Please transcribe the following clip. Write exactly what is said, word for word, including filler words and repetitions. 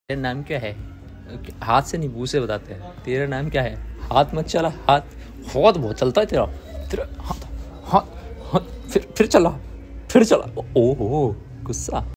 तेरा नाम क्या है? हाथ से नहीं, मुंह से बताते हैं। तेरा नाम क्या है? हाथ मत चला, हाथ हाथ बहुत चलता है तेरा तेरा हाथ हाथ हाथ फिर फिर चला फिर चला ओहो गुस्सा।